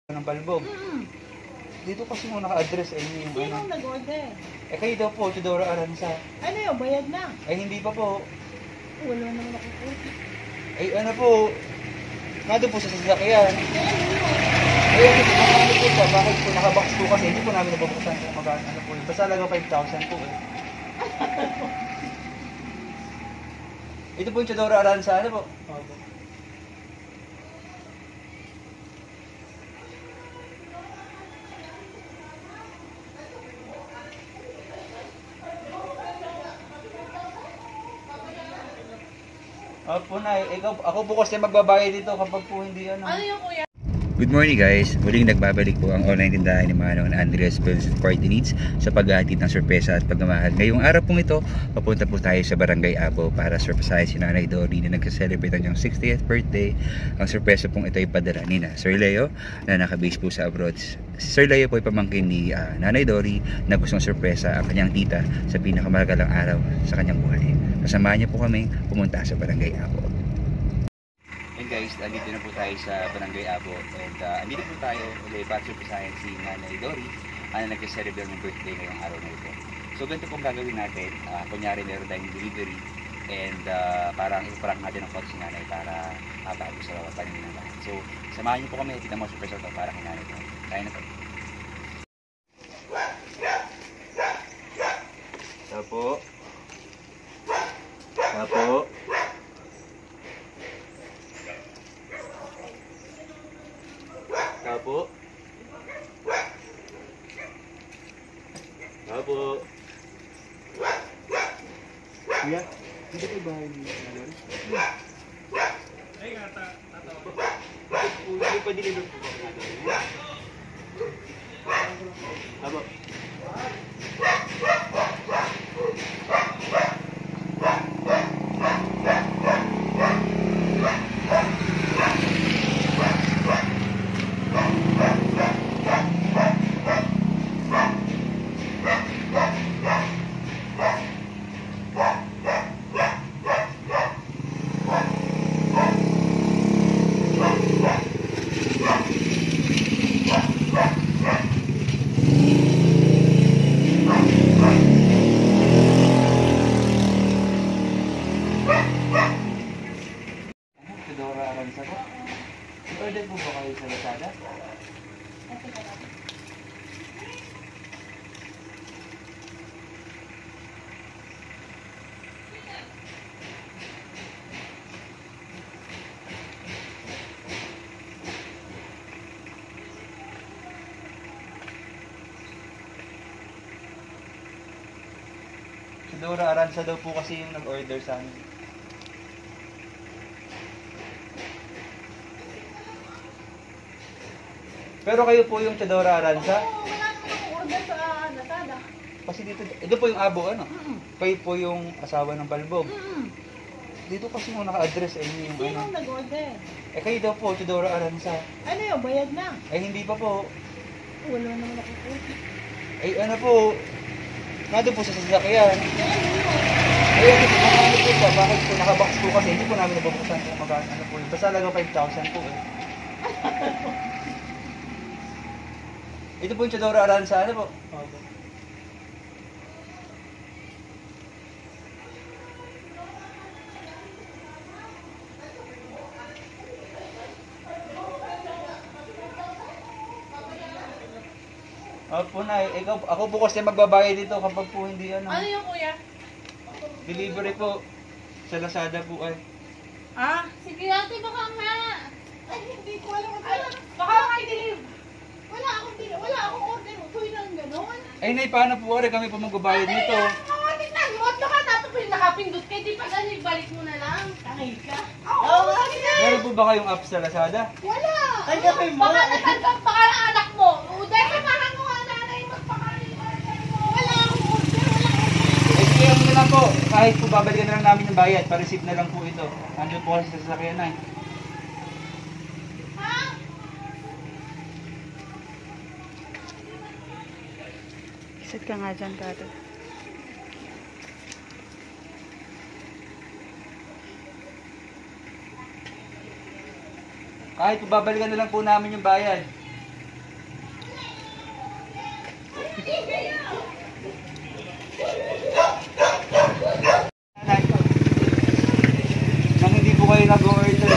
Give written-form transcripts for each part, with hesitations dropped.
ng balbog. Dito kasi mo naka-address ay yung Sinong nag-order? kayo daw po, Tudora Aranza. Ano yun? Bayad na. Ay hindi pa po. Wala naman ako po. Ay ano po, nandun po sa sasakyan. Ay ano po siya, bakit po nakabox po kasi hindi po namin nabubuksan kung magkano ano po yun. Basta lang 5,000 po eh. Ito po yung Tudora Aranza, ano po? Opo. Opo na, ako po kasi magbabayad dito kapag po hindi ano. Ano yung kuya? Good morning guys! Muling nagbabalik po ang online tindahan ni Manong Andres Bills Party Needs sa paghahatid ng sorpresa at pagmamahal. Ngayong araw pong ito, papunta po tayo sa Barangay Abo para surprisein si Nanay Dory na nagsa-celebrate ang kanyang 60th birthday. Ang sorpresa pong ito ay padala ni na Sir Leo na nakabase po sa abroad. Si Sir Leo po ay pamangkin ni Nanay Dory na gustong sorpresa ang kanyang tita sa pinakamagalang araw sa kanyang buhay. Kasamahan niyo po kami pumunta sa Barangay Abo. Guys, andito na po tayo sa Barangay Abo and andito po tayo ulit para surprisahin si Nanay Dory na nag-celebrate ng birthday ngayong araw na ito. So ganito pong gagawin natin, kunyari meron tayong delivery and parang iprank natin ang si Nanay para mapago sa paningin ng lahat. So samahan niyo po kami at kita mo surprise ito para kay Nanay Dory. Kaya na po. Tapo. Tapo. Tapo. Tapo. Kuya, dito po bahay ni Nanay? Ay, tatawa. Hindi pa deliver po ba Nanay? Tapo. Tudora Aranza po. Order po ba kayo sa Lazada? Tudora Aranza daw po kasi yung nag-order sa amin. Pero kayo po yung Tudora Aranza? Oo, wala naman akong order sa Lazada. Kasi dito, ito po yung abo ano? Kayo po yung asawa ng balbog. Dito kasi mo naka-address ay yung Sinong ano. nag-order? Kayo daw po, Tudora Aranza. Ano yun? Bayad na. Ay hindi pa po. Wala naman ako po. Ay ano po, nandun po sa sasakyan. Ay ano po siya, bakit po nakabox po kasi hindi po namin nabubuksan kung magkano ano po yun. Basta lang 5,000 po eh. Ito po yung Tudora Aranza, ano po? Opo. Opo na, ako po kasi magbabayad dito kapag po hindi ano. Ano yung kuya? Delivery po sa Lazada po ay. Sige ate, baka nga. Ay, hindi ko alam. Baka kayo deliver. Wala akong order. Tuloy lang gano'n. Ay nay, paano po rin kami po magbabayad dito? Tingnan mo. Baka nato po yung nakapindot kayo. Di pa ganun, balik mo na lang. Tangay ka. Oo, sige. Meron po ba kayong app sa Lazada? Wala. Tanggapin mo. Baka natanggap pa ka ng anak mo. Dahil samahan mo nga nanay magpakain order mo. Wala akong order. Ay sige, ano na lang po. Kahit po babalikan na lang namin yung bayad, pa-receive na lang po ito. Andun po kasi sa sasakyan ay. Ha? Sit ka nga dyan, Tato. Kahit po babalikan na lang po namin yung bayad. Nang hindi po kayo nag-order.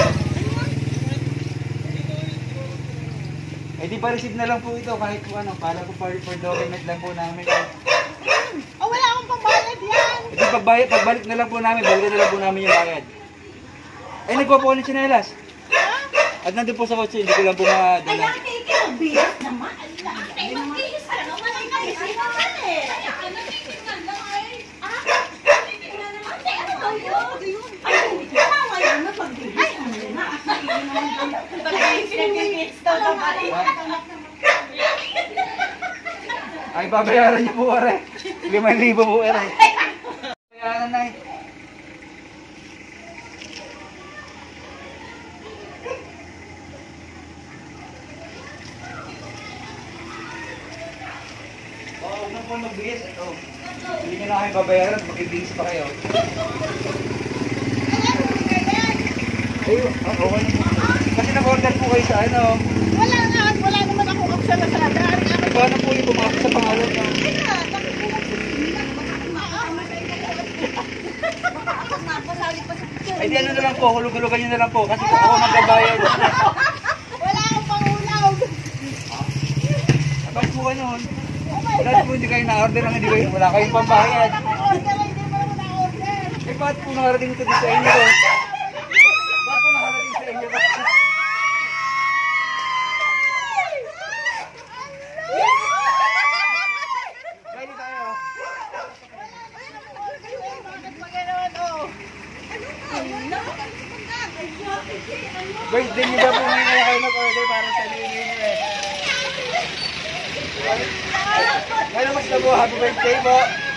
Eh di pa-receive na lang po ito kahit po ano, para po for document lang po namin. Oh, wala akong pambayad yan. Eh di pagbalik na lang po namin, balikan na lang po namin yung bayad. Ay, nagkuha po ako ng tsinelas. At nandun po sa kotse, hindi ko lang po madala. Kaya bilis naman. Ay, mag-iis ka naman. Ay, mag-iis naman eh. Ay, natitignan lang ay. Natitignan naman. Ay, ano ba yun? Ay, tama yun na pag-iis. Ay, babayaran niyo po, are. 5,000 po, are. Bayaran na eh. Huwag na po magbigis. Ito. Hindi nyo na kayo babayaran. Mag-ibigis pa kayo. Ayun. Okay na po. Kasi nag-order po kayo sa ano. Wala naman akong option na sa daan. Paano po yung pumasok sa pangalan niya? Ay, di ano na lang po. Hulog-hulugan nyo na lang po. Kasi ako magbabayad. Wala akong pangulaw. Abang po ka noon. Dahil po hindi kayo na-order lang. Wala kayong pambayad. Order, hindi mo naman na-order. Eh, bakit po nakarating ito sa inyo? Bakit po nakarating sa inyo? Ready tayo. Birthday niyo ba po ngayon kaya kayo nag-order para sa ninyo eh? Kaya mas na po, happy birthday po!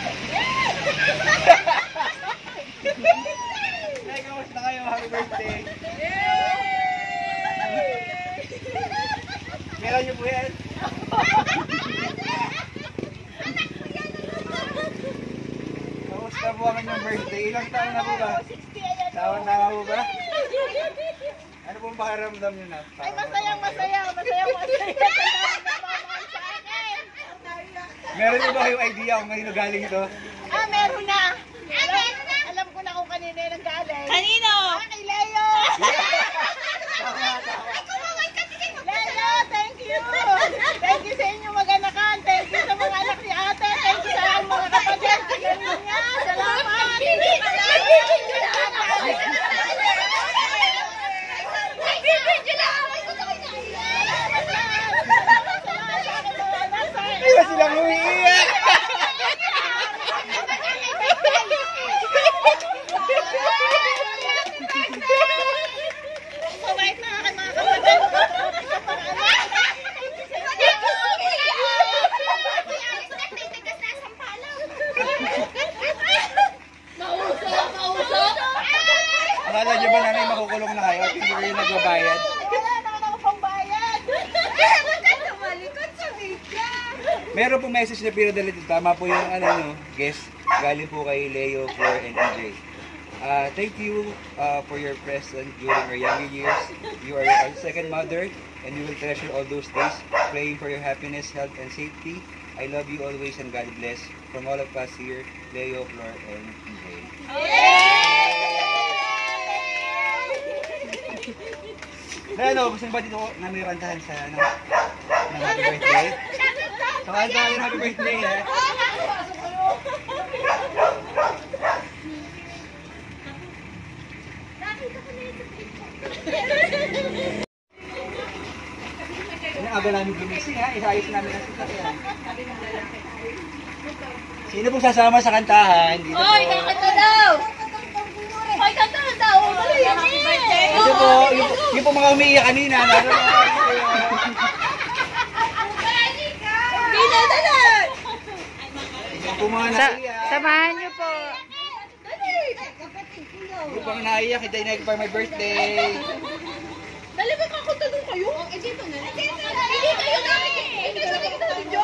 Ay, kamusta kayo? Happy birthday! Meron niyo po yan? Kamusta po ang inyong birthday? Ilang taon na po ba? Taon na po ba? Ano pong pakiramdam niyo na? Ay, masayang. Meron niyo ba kayong idea kung kanino galing ito? Ah, meron na. Alam ko na kung kanina yung galing. Kanino? Kay Leo. Leo, thank you. Thank you sa inyo mag-anakan. Thank you sa mga anak ni ate. Thank you sa mga kapatid. Ganun nga. Salamat. Iba silang umiiyak! Mabait na aking mga kapatid. Akala niyo ba nanay makukulong na kayo at hindi kayo nagbabayad? Wala naman ako pambayad. Meron pong message na pinadala dito. Tama po yung ano nyo, guest. Galing po kay Leo, Flor, and EJ. Thank you for your presence during our younger years. You are our second mother and we will treasure all those days, praying for your happiness, health, and safety. I love you always and God bless. From all of us here, Leo, Flor, and EJ. Na ano, gusto ba dito na may rantahan sa ano, ng happy birthday? So, ano yung happy birthday eh? Ang aga namin gumising ha, isayos namin ang sasakyan. Sino pong sasama sa kantahan? Dito po. Kakanta daw! Ay, kanta na daw! Dali yan eh! Ito po, yung po mga umiiyak kanina. Pinadalan! Yung po mga naiiyak. Samahan niyo po. Yung po mga naiiyak, hintayin na pa my birthday. Dali ba kakanta doon kayo? Eh, dito na. Hindi kayo namin! Hindi kayo namin video?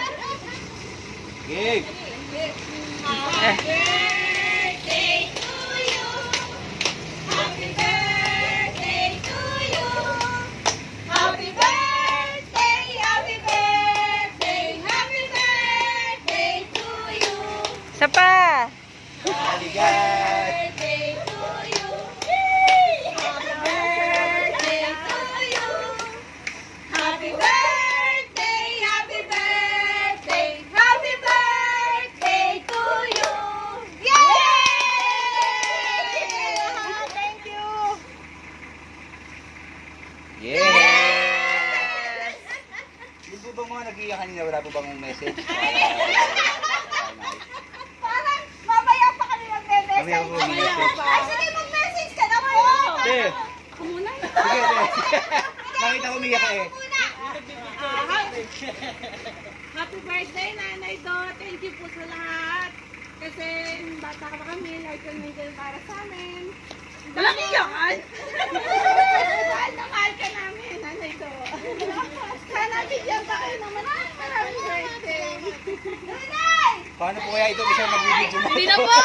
Gig! Happy birthday to you! Happy birthday to you! Happy birthday! Happy birthday! Happy mga nag-iiyak kanina, wala po bang message? Parang mamaya pa kami mag-message. Mamaya po mag-message. Ay, sige, mag-message ka na po. Sige. Sige, nakita ko umiyak ka eh. Happy birthday, Nanay Do. Thank you po sa lahat. Kasi bata ka pa kami, like yung nandiyan para sa amin. Walang iyakan! Mahal na mahal ka namin, Nanay Do. Sana bigyan pa kayo ng maraming birthday. Nanay! Paano po kaya ito isa mag-video na? Hindi na po!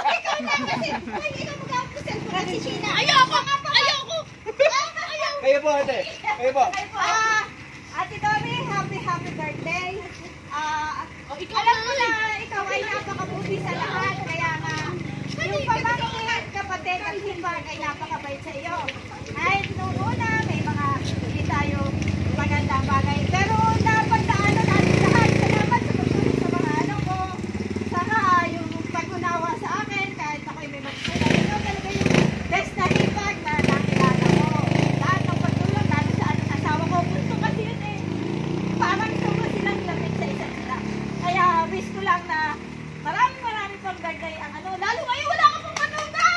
Ayoko nga po! Ayoko! Kayo po ate, kayo po. Ate Dory, happy birthday. Alam ko na ikaw ay napakabuti sa lahat. Kaya nga, yung pamangkin, kapatid at himbag ay napakabait sa iyo. Kahit noong una, may mga hindi tayo magandang bagay. Pero napagdaanan natin lahat. Salamat sa pagsulit sa mga ano ko. Saka yung pag-unawa sa akin, kahit ako'y may magsulit. Ikaw talaga yung best na himbag na nakilala ko. Lahat ng pagtulong, lalo sa asawa ko. Gusto kasi yun eh. Parang sobrang silang lamig sa isa't isa. Kaya wish ko lang na maraming pang birthday ang ano. Lalo ngayon wala ka pang manugang!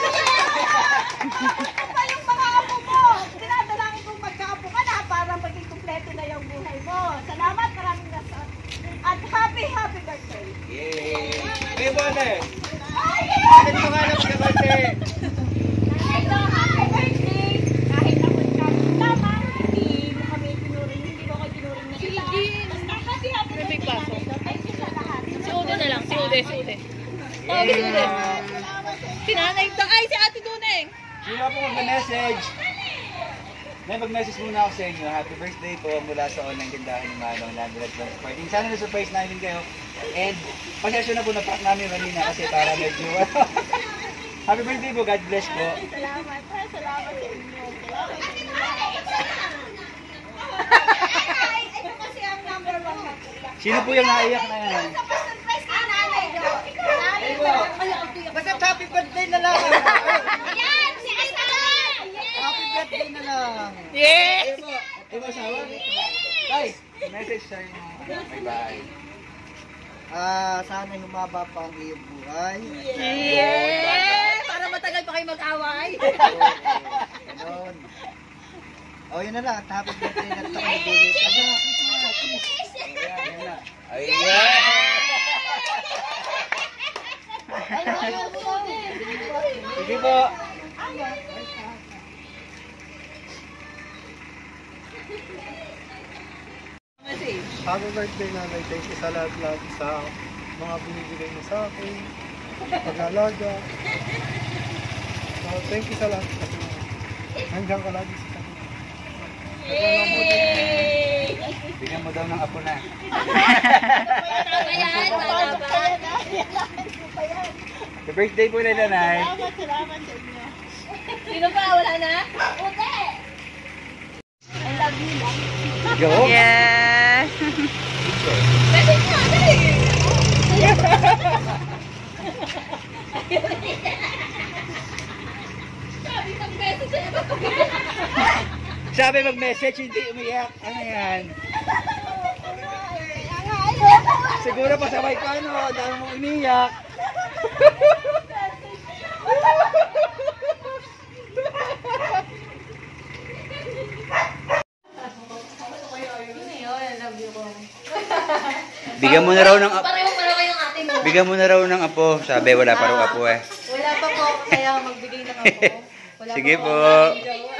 Ano pa yung mga apo mo? Dinadalangin kong magkaapo ka na para maging kumpleto na yung buhay mo. Salamat, maraming nasa. At happy birthday! Yay! Kayo po ate. Ay! Ate, di ko nga alam ka ate. Ito, happy birthday! Kahit ako tama, hindi mo kami tinuring, hindi mo ko tinuring na kita. Kasi happy birthday namin. Thank you sa lahat. Si Ude na lang, si Ude. Oh, si Ude. Si Nanay Do. Ay, si Ate Duneng. Sino po mag-message? May mag-message muna ako sa inyo. Happy birthday po mula sa online tindahan ni Manong Landred Party. Sana na-surprise namin kayo. And pasensya na po na pack namin kanina kasi para medyo happy birthday po. God bless po. Salamat. Salamat sa inyo. Ay, ito kasi ang number 1 mag-iyak. Sino po yung naiyak na yan? Surprise kay Nanay Do. Nanay Do. Basta happy birthday na lang. Yan, si Asa lang. Happy birthday na lang. Yeah! Ay mo asawa? Tay, message sa inyo. Bye-bye. Sana humaba pa ang iyong buhay. Yeah! Para matagal pa kayo mag-away. Ganon. Yun na lang. At happy birthday na ito kay Bulis. Ayan. Sige po. Happy birthday nanay. Thank you sa lahat sa mga binibigay mo sa akin. Pag-alaga. Thank you sa lahat. Hanggang ka lagi sa akin. Bigyan mo daw ng apo na. Happy birthday po na nanay. Sino pa? Wala na? Ute! I love you lang. Go. Yes! Pwede ka, dali! Sabi mag-message sa'yo. Sabi mag-message, hindi umiyak. Ano yan? Kaya nga, ayoko. Siguro pasabay ka, no? Dahil mo umiyak. Bigyan mo na raw ng apo. Pareho yung ate mo. Bigyan mo na raw ng apo. Sabi wala pa raw apo eh. Wala pa po, kaya magbigay ng ako. Wala Sige pa po. Wala